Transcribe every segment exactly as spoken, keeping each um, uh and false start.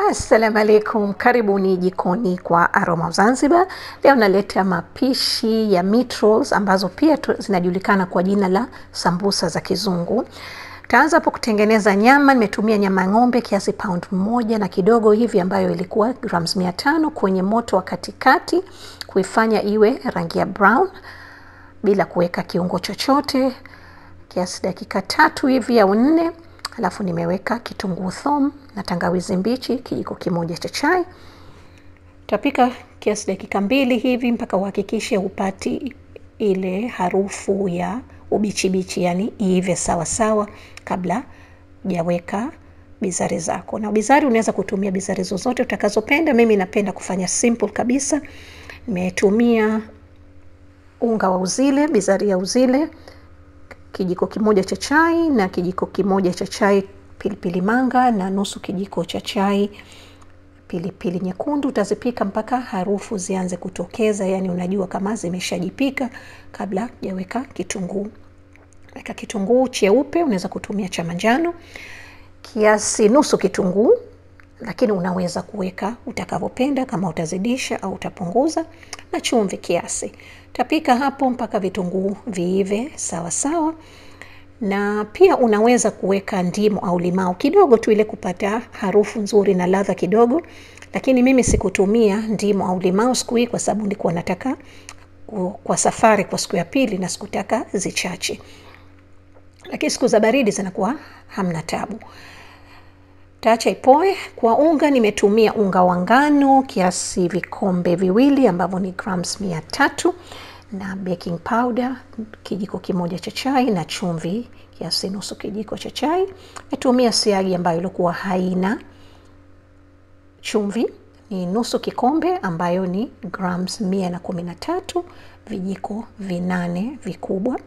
Assalamu alaikum, karibuni jikoni kwa Aroma Zanzibar. Leo naleta mapishi ya meat rolls ambazo pia tu, zinajulikana kwa jina la sambusa za kizungu. Taanza hapo kutengeneza nyama. Nimetumia nyama ng'ombe kiasi pound moja na kidogo hivi ambayo ilikuwa grams mia tano kwenye moto wa katikati, kuifanya iwe rangi ya brown bila kuweka kiungo chochote, kiasi dakika tatu hivi au nne. Alafu nimeweka kitunguu thomu na tangawizi mbichi kijiko kimoja cha chai. Tapika kiasi dakika mbili hivi mpaka uhakikishe upati ile harufu ya ubichi bichi, yani iive sawa sawa kabla hujaweka bizari zako. Na bizari unaweza kutumia bizari zozote utakazopenda. Mimi napenda kufanya simple kabisa. Nimetumia unga wa uzile, bizari ya uzile kijiko kimoja cha chai na kijiko kimoja cha chai pilipili manga na nusu kijiko cha chai pilipili nyekundu. Utazipika mpaka harufu zianze kutokeza, yani unajua kama zimeshajipika kabla hujaweka kitunguu. Weka kitunguu cheupe, unaweza kutumia cha manjano kiasi nusu kitunguu, lakini unaweza kuweka utakavyopenda kama utazidisha au utapunguza, na chumvi kiasi. Tapika hapo mpaka vitunguu viive sawa sawa. Na pia unaweza kuweka ndimu au limau kidogo tu ile kupata harufu nzuri na ladha kidogo, lakini mimi sikutumia ndimu au limau siku hii kwa sababu nilikuwa nataka kwa safari kwa siku ya pili na sikutaka zichache. Lakini siku za baridi zinakuwa hamna tabu. Taacha ipoe. Kwa unga nimetumia unga wa ngano kiasi vikombe viwili ambavyo ni grams mia tatu, na baking powder kijiko kimoja cha chai na chumvi kiasi nusu kijiko cha chai. Nimetumia siagi ambayo ilikuwa haina chumvi, ni nusu kikombe ambayo ni grams mia na kumi na tatu, vijiko vinane vikubwa.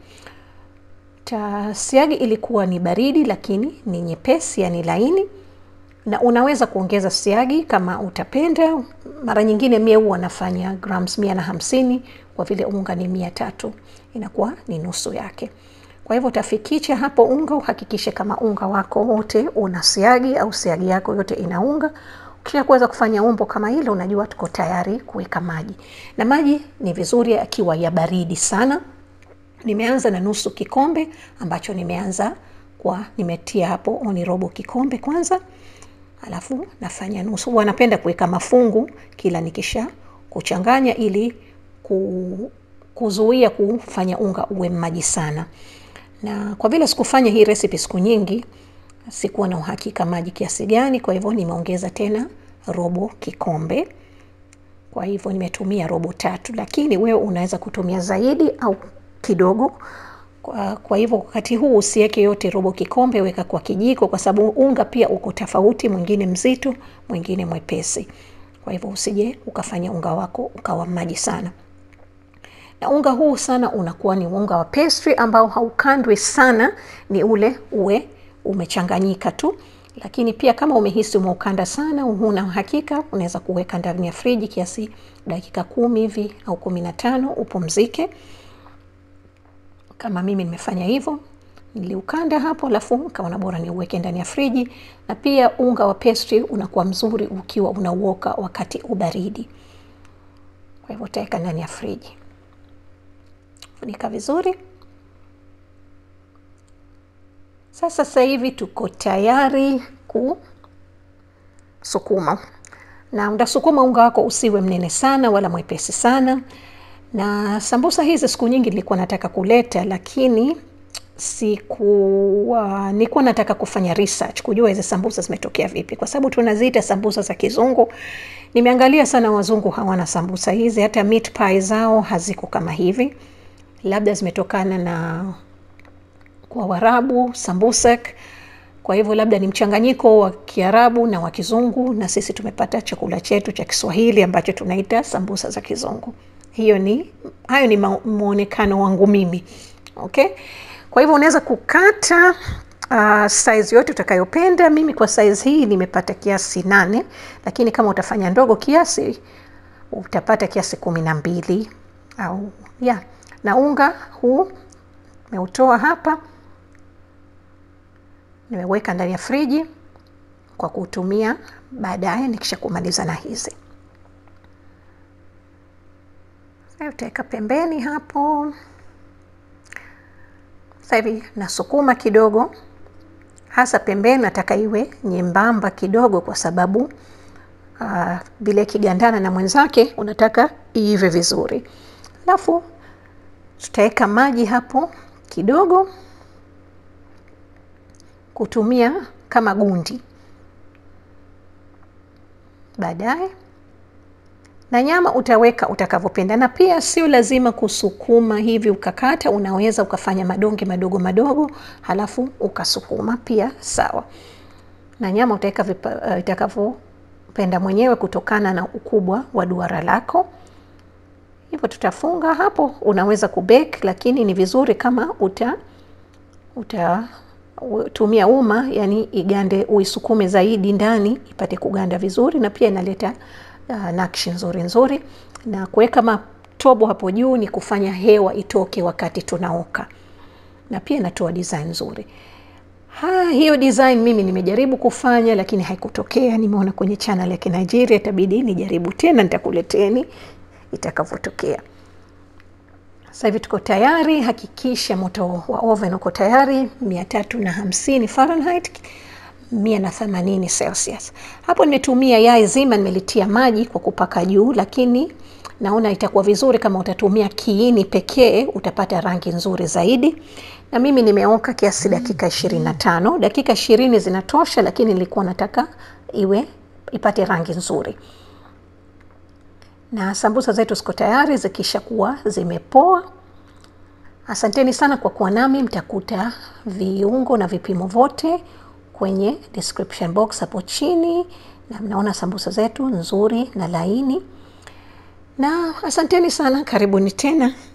Ta siagi ilikuwa ni baridi lakini ni nyepesi, yani laini, na unaweza kuongeza siagi kama utapenda. Mara nyingine mie huwa nafanya grams mia na hamsini kwa vile unga ni mia tatu, inakuwa ni nusu yake. Kwa hivyo utafikicha hapo unga, uhakikishe kama unga wako wote una siagi au siagi yako yote ina unga. Ukisha kuweza kufanya umbo kama hile, unajua tuko tayari kuweka maji. Na maji ni vizuri akiwa ya baridi sana. Nimeanza na nusu kikombe ambacho nimeanza kwa nimetia hapo oni robo kikombe kwanza. Alafu nafanya nusu. Wanapenda kuweka mafungu kila nikisha kuchanganya ili ku, kuzuia kufanya unga uwe maji sana. Na kwa vile sikufanya hii recipe siku nyingi, sikuwa na uhakika maji kiasi gani, kwa hivyo nimeongeza tena robo kikombe. Kwa hivyo nimetumia robo tatu, lakini wewe unaweza kutumia zaidi au kidogo. Kwa, kwa hivyo wakati huu usiweke yote robo kikombe, weka kwa kijiko kwa sababu unga pia uko tofauti, mwingine mzito, mwingine mwepesi. Kwa hivyo usije ukafanya unga wako ukawa maji sana. Na unga huu sana unakuwa ni unga wa pastry ambao haukandwi sana, ni ule uwe umechanganyika tu. Lakini pia kama umehisi umeukanda sana, huna hakika, unaweza kuweka ndani ya friji kiasi dakika kumi hivi au kumi na tano upumzike. Kama mimi nimefanya hivyo, niliukanda hapo alafu kaona bora ni uweke ndani ya friji. Na pia unga wa pastry unakuwa mzuri ukiwa unauoka wakati ubaridi. Kwa hivyo utaweka ndani ya friji. Funika vizuri. Sasa sasa hivi tuko tayari kusukuma. Na unasukuma unga wako usiwe mnene sana wala mwepesi sana. Na sambusa hizi siku nyingi nilikuwa nataka kuleta, lakini siku uh, nilikuwa nataka kufanya research kujua hizi sambusa zimetokea vipi, kwa sababu tunaziita sambusa za kizungu. Nimeangalia sana wazungu hawana sambusa hizi, hata meat pie zao haziko kama hivi. Labda zimetokana na kwa Waarabu sambusak. Kwa hivyo labda ni mchanganyiko wa Kiarabu na wa Kizungu, na sisi tumepata chakula chetu cha Kiswahili ambacho tunaita sambusa za kizungu. Hiyo ni hayo ni muonekano wangu mimi. Okay? Kwa hivyo unaweza kukata uh, size yote utakayopenda. Mimi kwa size hii nimepata kiasi nane, lakini kama utafanya ndogo kiasi utapata kiasi kumi na mbili au ya. Yeah. Na unga huu nimeutoa hapa, nimeweka ndani ya friji kwa kutumia baadaye nikisha kumaliza na hizi. Sasa utaweka pembeni hapo. Sasa hivi nasukuma kidogo, hasa pembeni nataka iwe nyembamba kidogo kwa sababu uh, vile kigandana na mwenzake unataka iive vizuri. Alafu tutaweka maji hapo kidogo kutumia kama gundi baadaye. Na nyama utaweka utakavyopenda, na pia sio lazima kusukuma hivi ukakata, unaweza ukafanya madonge madogo madogo halafu ukasukuma pia sawa. Na nyama utaweka uh, itakavyopenda mwenyewe kutokana na ukubwa wa duara lako. Hivyo tutafunga hapo. Unaweza kubake, lakini ni vizuri kama uta uta tumia uma, yani igande, uisukume zaidi ndani ipate kuganda vizuri, na pia inaleta uh, nakshi nzuri nzuri. Na kuweka matobo hapo juu ni kufanya hewa itoke wakati tunaoka, na pia inatoa design nzuri. Ha, hiyo design mimi nimejaribu kufanya lakini haikutokea. Nimeona kwenye channel ya Kinigeria, itabidi nijaribu tena, nitakuleteni itakavyotokea. Sasa hivi tuko tayari. Hakikisha moto wa oven uko tayari mia tatu na hamsini Fahrenheit, mia na themanini Celsius. Hapo nimetumia yai zima, nimelitia maji kwa kupaka juu, lakini naona itakuwa vizuri kama utatumia kiini pekee, utapata rangi nzuri zaidi. Na mimi nimeoka kiasi dakika ishirini na tano. Dakika ishirini zinatosha, lakini nilikuwa nataka iwe ipate rangi nzuri. Na sambusa zetu ziko tayari zikisha kuwa zimepoa. Asanteni sana kwa kuwa nami. Mtakuta viungo na vipimo vote kwenye description box hapo chini, na mnaona sambusa zetu nzuri na laini. Na asanteni sana, karibuni tena.